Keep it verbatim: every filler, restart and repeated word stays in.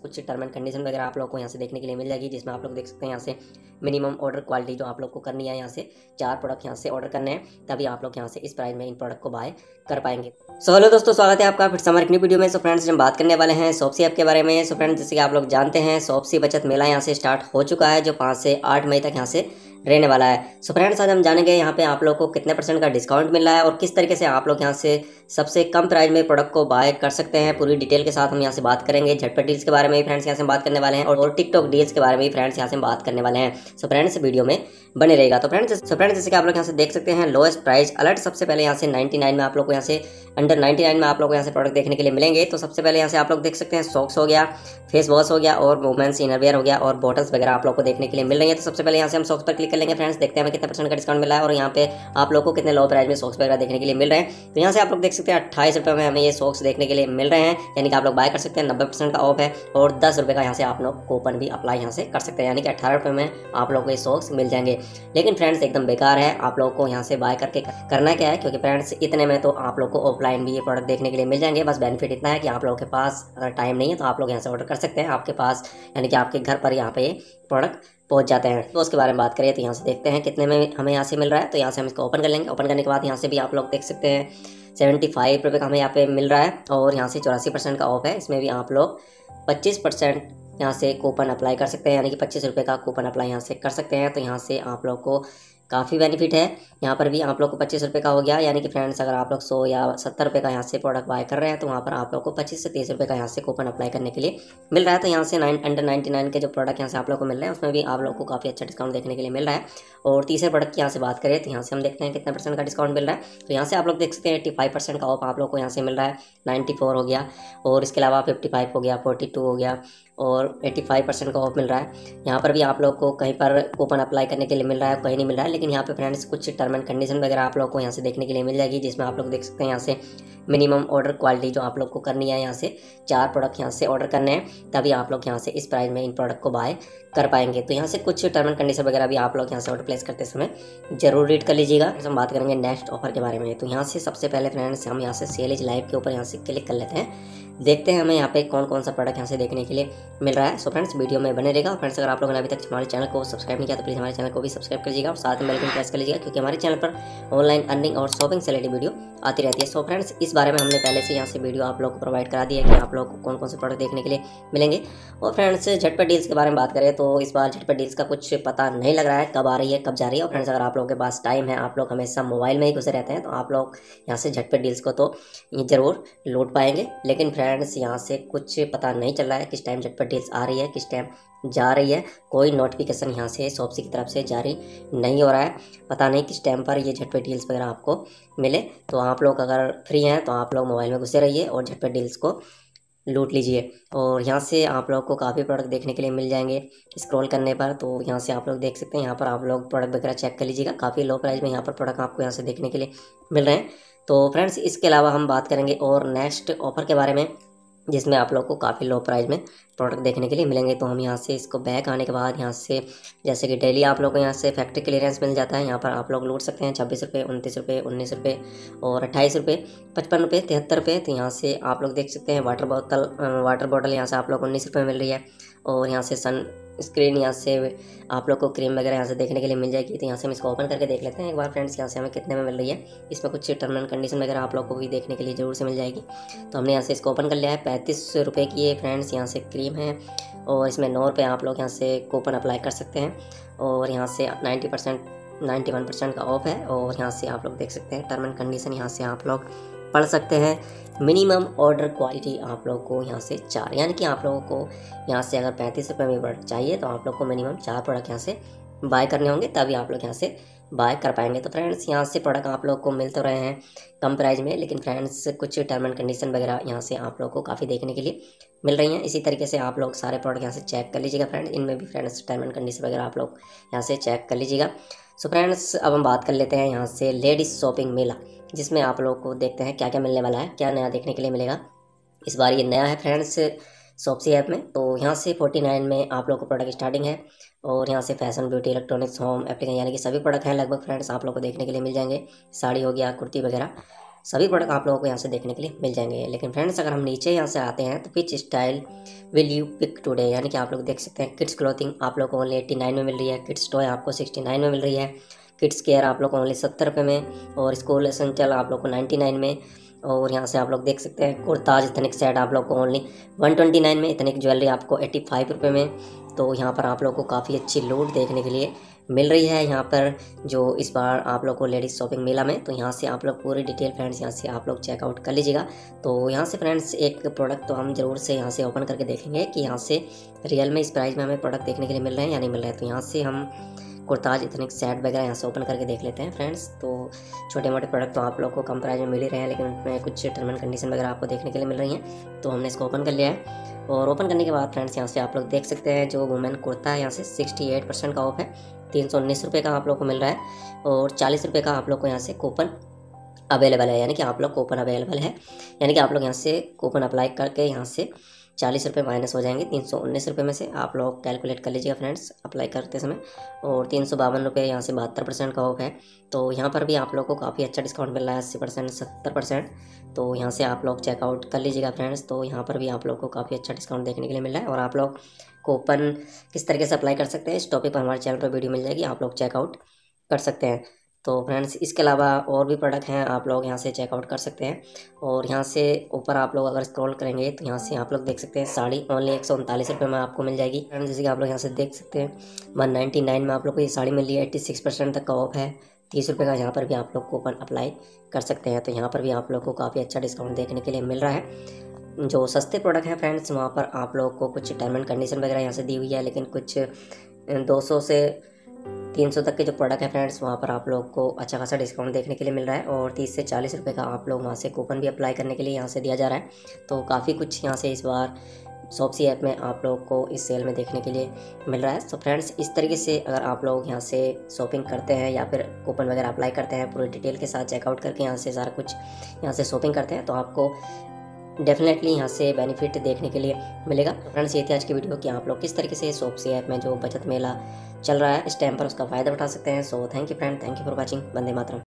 कुछ term and condition वगैरह आप लोग को यहाँ से देखने के लिए मिल जाएगी, जिसमें आप लोग देख सकते हैं यहाँ से मिनिमम ऑर्डर क्वालिटी जो आप लोग को करनी है, यहाँ से चार प्रोडक्ट यहाँ से ऑर्डर करने हैं, तभी आप लोग यहाँ से इस प्राइस में इन प्रोडक्ट को बाय कर पाएंगे। सो हेलो दोस्तों, स्वागत है आपका फिर से हमारे एक न्यू वीडियो में। सो फ्रेंड्स, हम बात करने वाले हैं शॉप्सी ऐप के बारे में। सो फ्रेंड्स, जैसे कि आप लोग जानते हैं, शॉप्सी बचत मेला यहाँ से स्टार्ट हो चुका है, जो पाँच से आठ मई तक यहाँ से रहने वाला है। सो फ्रेंड्स, आज हम जानेंगे यहाँ पे आप लोग को कितने परसेंट का डिस्काउंट मिल रहा है और किस तरीके से आप लोग यहाँ से सबसे कम प्राइस में प्रोडक्ट को बाय कर सकते हैं। पूरी डिटेल के साथ हम यहाँ से बात करेंगे। झटपट डील्स के बारे में फ्रेंड्स यहाँ से बात करने वाले हैं और टिकटॉक डील्स के बारे में फ्रेंड्स यहाँ से बात करने वाले हैं। सो फ्रेंड्स, वीडियो में बने रहेगा। तो फ्रेंड्स सो फ्रेंड्स जैसे कि आप लोग यहाँ से देख सकते हैं, लोएस्ट प्राइस अलर्ट सबसे पहले यहाँ से नाइन्टी नाइन में आप लोग को यहाँ से अंडर नाइन्टी नाइन में आप लोग को यहाँ से प्रोडक्ट देखने के लिए मिलेंगे। तो सबसे पहले यहाँ से आप लोग देख सकते हैं सॉक्स हो गया, फेस वॉश हो गया और वुमेन्स इनरवेयर हो गया और बॉटल्स वगैरह आप लोग को देखने के लिए मिल रही है। तो सबसे पहले यहाँ से हम सॉक्स पर क्लिक कर लेंगे। फ्रेंड्स, देखते हैं हमें कितने परसेंट का डिस्काउंट मिला है और यहाँ पे आप लोग को कितने लो प्राइस में सॉक्स वगैरह देखने के लिए मिल रहे हैं। तो यहाँ से आप लोग देख सकते हैं अट्ठाईस रुपये में हमें ये सॉक्स देखने के लिए मिल रहे हैं, यानी कि आप लोग बाय कर सकते हैं। नब्बे परसेंट का ऑफ है और दस रुपये का यहाँ से आप लोग कूपन भी अप्लाई यहाँ से कर सकते हैं, यानी कि अट्ठारह रुपये में आप लोग को ये सॉक्स मिल जाएंगे। लेकिन फ्रेंड्स एकदम बेकार है, आप लोग को यहाँ से बाय करके करना क्या है, क्योंकि फ्रेंड्स इतने में तो आप लोग को ऑफलाइन भी ये प्रोडक्ट देखने के लिए मिल जाएंगे। बस बेनिफिट इतना है कि आप लोगों के पास अगर टाइम नहीं है तो आप लोग यहाँ से ऑर्डर कर सकते हैं, आपके पास यानी कि आपके घर पर यहाँ पे ये प्रोडक्ट पहुंच जाते हैं। तो उसके बारे में बात करें तो यहाँ से देखते हैं कितने में हमें यहाँ से मिल रहा है। तो यहाँ से हम इसको ओपन कर लेंगे। ओपन करने के बाद यहाँ से भी आप लोग देख सकते हैं सेवेंटी फाइव रुपये का हमें यहाँ पे मिल रहा है और यहाँ से चौरासी परसेंट का ऑफ है। इसमें भी आप लोग पच्चीस परसेंट यहाँ से कूपन अप्लाई कर सकते हैं, यानी कि पच्चीस रुपये का कूपन अप्लाई यहाँ से कर सकते हैं। तो यहाँ से आप लोग को काफ़ी बेनिफिट है। यहाँ पर भी आप लोग को पच्चीस रुपये का हो गया, यानी कि फ्रेंड्स अगर आप लोग सौ या सत्तर रुपये का यहाँ से प्रोडक्ट बाय कर रहे हैं तो वहाँ पर आप लोग को पच्चीस से तीस रुपये का यहाँ से कूपन अप्लाई करने के लिए मिल रहा है। तो यहाँ से नाइन अंडर नाइन्टी नाइन के जो प्रोडक्ट यहाँ से आप लोग को मिल रहे हैं उसमें भी आप लोग को काफ़ी अच्छा डिस्काउंट देखने के लिए मिल रहा है। और तीसरे प्रोडक्ट की यहाँ से बात करें तो यहाँ से हम देखते हैं कितने परसेंट का डिस्काउंट मिल रहा है। तो यहाँ से आप लोग देख सकते हैं एट्टी फाइव परसेंट का ऑफ आप लोग को यहाँ से मिल रहा है। नाइन्टी फोर हो गया और इसके अलावा फिफ्टी फाइव हो गया, फोर्टी टू हो गया और पचासी परसेंट का ऑफ मिल रहा है। यहाँ पर भी आप लोग को कहीं पर कूपन अप्लाई करने के लिए मिल रहा है, कहीं नहीं मिल रहा है। लेकिन यहाँ पे फ्रेंड्स कुछ टर्म एंड कंडीशन वगैरह आप लोग को यहाँ से देखने के लिए मिल जाएगी, जिसमें आप लोग देख सकते हैं यहाँ से मिनिमम ऑर्डर क्वालिटी जो आप लोग को करनी है, यहाँ से चार प्रोडक्ट यहाँ से ऑर्डर करने हैं, तभी आप लोग यहाँ से इस प्राइस में इन प्रोडक्ट को बाय कर पाएंगे। तो यहाँ से कुछ टर्म एंड कंडीशन वगैरह भी आप लोग यहाँ से ऑर्डर प्लेस करते समय जरूर रीड कर लीजिएगा। हम बात करेंगे नेक्स्ट ऑफर के बारे में। तो यहाँ से सबसे पहले फ्रेंड्स हम यहाँ से सेल इज लाइव के ऊपर यहाँ से क्लिक कर लेते हैं, देखते हैं हमें यहाँ पे कौन कौन सा प्रोडक्ट यहाँ से देखने के लिए मिल रहा है। सो फ्रेंड्स, वीडियो में बने रहेगा। फ्रेंड्स, अगर आप लोगों ने अभी तक हमारे चैनल को सब्सक्राइब नहीं किया तो प्लीज़ हमारे चैनल को भी सब्सक्राइब कर लीजिएगा और साथ में बेल आइकन प्रेस कर लीजिएगा, क्योंकि हमारे चैनल पर ऑनलाइन अर्निंग और शॉपिंग से रिलेटेड वीडियो आती रहती है। सो फ्रेंड्स, इस बारे में हमने पहले से यहाँ से वीडियो आप लोग को प्रोवाइड करा दी है कि आप लोग को कौन कौन से प्रोडक्ट देखने के लिए मिलेंगे। और फ्रेंड्स, झटपट डील्स के बारे में बात करें तो इस बार झटपट डील्स का कुछ पता नहीं लग रहा है कब आ रही है, कब जा रही है। और फ्रेंड्स, अगर आप लोगों के पास टाइम है, आप लोग हमेशा मोबाइल में ही घुसे रहते हैं, तो आप लोग यहाँ से झटपट डील्स को तो ज़रूर लूट पाएंगे। लेकिन फ्रेंड्स, यहाँ से कुछ पता नहीं चल रहा है किस टाइम झटपट डील्स आ रही है, किस टाइम जा रही है। कोई नोटिफिकेशन यहाँ से शॉप्सी की तरफ से जारी नहीं हो रहा है। पता नहीं किस टाइम पर ये झटपट डील्स वगैरह आपको मिले। तो आप लोग अगर फ्री हैं तो आप लोग मोबाइल में घुसे रहिए और झटपट डील्स को लूट लीजिए। और यहाँ से आप लोग को काफ़ी प्रोडक्ट देखने के लिए मिल जाएंगे स्क्रॉल करने पर। तो यहाँ से आप लोग देख सकते हैं, यहाँ पर आप लोग प्रोडक्ट वगैरह चेक कर लीजिएगा। काफ़ी लो प्राइस में यहाँ पर प्रोडक्ट आपको यहाँ से देखने के लिए मिल रहे हैं। तो फ्रेंड्स, इसके अलावा हम बात करेंगे और नेक्स्ट ऑफर के बारे में, जिसमें आप लोग को काफ़ी लो प्राइस में प्रोडक्ट देखने के लिए मिलेंगे। तो हम यहाँ से इसको बैक आने के बाद यहाँ से जैसे कि डेली आप लोग को यहाँ से फैक्ट्री क्लियरेंस मिल जाता है, यहाँ पर आप लोग लूट सकते हैं छब्बीस रुपये, उनतीस रुपये, उन्नीस रुपये और अट्ठाईस रुपये, पचपन रुपये, तिहत्तर रुपये। तो यहाँ से आप लोग देख सकते हैं वाटर बोतल वाटर बॉटल यहाँ से आप लोग उन्नीस रुपये मिल रही है। और यहाँ से सन स्क्रीन यहाँ से आप लोग को क्रीम वगैरह यहाँ से देखने के लिए मिल जाएगी। तो यहाँ से हम इसको ओपन करके देख लेते हैं एक बार फ्रेंड्स, यहाँ से हमें कितने में मिल रही है। इसमें कुछ टर्म एंड कंडीशन वगैरह आप लोग को भी देखने के लिए ज़रूर से मिल जाएगी। तो हमने यहाँ से इसको ओपन कर लिया है। पैंतीस रुपये की ये फ्रेंड्स यहाँ से क्रीम है और इसमें नौ रुपये आप लोग यहाँ से कूपन अप्लाई कर सकते हैं। और यहाँ से ninety percent ninety one percent का ऑफ है। और यहाँ से आप लोग देख सकते हैं टर्म एंड कंडीशन यहाँ से आप लोग पढ़ सकते हैं। मिनिमम ऑर्डर क्वालिटी आप लोग को यहाँ से चार, यानी कि आप लोगों को यहाँ से अगर पैंतीस रुपये में प्रोडक्ट चाहिए तो आप लोग को मिनिमम चार प्रोडक्ट यहाँ से बाय करने होंगे, तभी आप लोग यहाँ से बाय कर पाएंगे। तो फ्रेंड्स, यहाँ से प्रोडक्ट आप लोग को मिल तो रहे हैं कम प्राइस में, लेकिन फ्रेंड्स कुछ टर्म एंड कंडीशन वगैरह यहाँ से आप लोग को काफ़ी देखने के लिए मिल रही हैं। इसी तरीके से आप लोग सारे प्रोडक्ट यहाँ से चेक कर लीजिएगा फ्रेंड्स, इनमें भी फ्रेंड्स टर्म एंड कंडीशन वगैरह आप लोग यहाँ से चेक कर लीजिएगा। सो फ्रेंड्स, अब हम बात कर लेते हैं यहाँ से लेडीज़ शॉपिंग मेला, जिसमें आप लोग को देखते हैं क्या क्या मिलने वाला है, क्या नया देखने के लिए मिलेगा। इस बार ये नया है फ्रेंड्स शॉप्सी ऐप में। तो यहाँ से फोर्टी नाइन में आप लोग को प्रोडक्ट स्टार्टिंग है और यहाँ से fashion, beauty, electronics, home application यानी कि सभी प्रोडक्ट हैं लगभग फ्रेंड्स आप लोग को देखने के लिए मिल जाएंगे। साड़ी हो गया, कुर्ती वगैरह सभी प्रोडक्ट आप लोगों को यहाँ से देखने के लिए मिल जाएंगे। लेकिन फ्रेंड्स अगर हम नीचे यहाँ से आते हैं तो which style will you pick today, यानी कि आप लोग देख सकते हैं किड्स क्लोथिंग आप लोग को ओनली एट्टी नाइन में मिल रही है, किड्स टॉय आपको सिक्सटी नाइन में मिल रही है, किड्स केयर आप लोग को ओनली सत्तर रुपये में, और स्कूल एसेंशियल आप लोग को नाइन्टी नाइन में। और यहाँ से आप लोग देख सकते हैं कुर्ताज इथनिक सेट आप लोग को ओनली वन ट्वेंटी नाइन में, इथनिक ज्वेलरी आपको एट्टी फाइव रुपये में। तो यहाँ पर आप लोग को काफ़ी अच्छी लूट देखने के लिए मिल रही है यहाँ पर जो इस बार आप लोग को लेडीज़ शॉपिंग मेला में। तो यहाँ से आप लोग पूरी डिटेल फ्रेंड्स यहाँ से आप लोग चेकआउट कर लीजिएगा। तो यहाँ से फ्रेंड्स एक प्रोडक्ट तो हम ज़रूर से यहाँ से ओपन करके देखेंगे कि यहाँ से रियल में इस प्राइस में हमें प्रोडक्ट देखने के लिए मिल रहे हैं या नहीं मिल रहे हैं। तो यहाँ से हम कुर्ताज इतने सेट वगैरह यहाँ से ओपन करके देख लेते हैं फ्रेंड्स। तो छोटे मोटे प्रोडक्ट तो आप लोग को कम प्राइस में मिल ही रहे हैं, लेकिन उनमें कुछ टर्म एंड कंडीशन वगैरह आपको देखने के लिए मिल रही हैं। तो हमने इसको ओपन कर लिया है, और ओपन करने के बाद फ्रेंड्स यहाँ से आप लोग देख सकते हैं जो वुमेन कुर्ता है यहाँ से सिक्सटी एट परसेंट का ऑफ है, तीन सौ उन्नीस रुपये का आप लोग को मिल रहा है, और चालीस रुपये का आप लोग को यहाँ से कूपन अवेलेबल है, यानी कि आप लोग कूपन अवेलेबल है, यानी कि आप लोग यहाँ से कूपन अप्लाई करके यहाँ से चालीस रुपये माइनस हो जाएंगे तीन सौ उन्नीस रुपये में से। आप लोग कैलकुलेट कर लीजिएगा फ्रेंड्स अप्लाई करते समय। और तीन सौ बावन रुपये यहाँ से बहत्तर परसेंट का ऑफ है। तो यहाँ पर भी आप लोग को काफ़ी अच्छा डिस्काउंट मिल रहा है, अस्सी परसेंट सत्तर परसेंट। तो यहाँ से आप लोग चेकआउट कर लीजिएगा फ्रेंड्स। तो यहाँ पर भी आप लोग को काफ़ी अच्छा डिस्काउंट देखने के लिए मिल रहा है, और आप लोग कूपन किस तरीके से अप्लाई कर सकते हैं इस टॉपिक पर हमारे चैनल पर वीडियो मिल जाएगी, आप लोग चेकआउट कर सकते हैं। तो फ्रेंड्स इसके अलावा और भी प्रोडक्ट हैं, आप लोग यहाँ से चेकआउट कर सकते हैं। और यहाँ से ऊपर आप लोग अगर स्क्रॉल करेंगे तो यहाँ से आप लोग देख सकते हैं साड़ी ओनली एक सौ उनतालीस रुपये में आपको मिल जाएगी फ्रेंड्स। जैसे कि आप लोग यहाँ से देख सकते हैं वन नाइन्टी नाइन में आप लोग को ये साड़ी मिल रही है, एट्टी सिक्स परसेंट तक का ऑफ है, तीस रुपये का यहाँ पर भी आप लोग कूपन अप्लाई कर सकते हैं। तो यहाँ पर भी आप लोग को काफ़ी अच्छा डिस्काउंट देखने के लिए मिल रहा है। जो सस्ते प्रोडक्ट हैं फ्रेंड्स वहाँ पर आप लोग को कुछ टर्म एंड कंडीशन वगैरह यहाँ से दी हुई है, लेकिन कुछ दो सौ से तीन सौ तक के जो प्रोडक्ट है फ्रेंड्स वहाँ पर आप लोग को अच्छा खासा डिस्काउंट देखने के लिए मिल रहा है, और तीस से चालीस रुपये का आप लोग वहाँ से कूपन भी अप्लाई करने के लिए यहाँ से दिया जा रहा है। तो काफ़ी कुछ यहाँ से इस बार शॉप्सी ऐप में आप लोग को इस सेल में देखने के लिए मिल रहा है। तो फ्रेंड्स इस तरीके से अगर आप लोग यहाँ से शॉपिंग करते हैं या फिर कूपन वगैरह अप्लाई करते हैं, पूरी डिटेल के साथ चेकआउट करके यहाँ से सारा कुछ यहाँ से शॉपिंग करते हैं, तो आपको डेफिनेटली यहाँ से बेनिफिट देखने के लिए मिलेगा। तो फ्रेंड्स ये थी आज की वीडियो कि आप लोग किस तरीके से शॉप्सी ऐप में जो बचत मेला चल रहा है इस टाइम पर उसका फ़ायदा उठा सकते हैं। So thank you friend, thank you for watching. Vande Mataram.